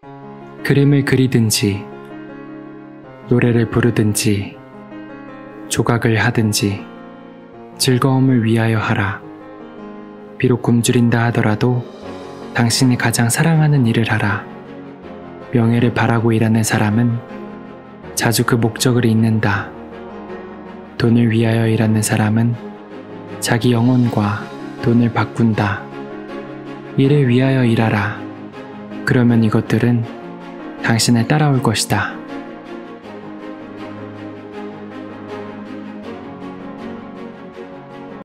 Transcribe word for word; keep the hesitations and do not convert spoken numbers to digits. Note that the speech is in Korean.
그림을 그리든지, 노래를 부르든지, 조각을 하든지 즐거움을 위하여 하라. 비록 굶주린다 하더라도 당신이 가장 사랑하는 일을 하라. 명예를 바라고 일하는 사람은 자주 그 목적을 잊는다. 돈을 위하여 일하는 사람은 자기 영혼과 돈을 바꾼다. 일을 위하여 일하라. 그러면 이것들은 당신을 따라올 것이다.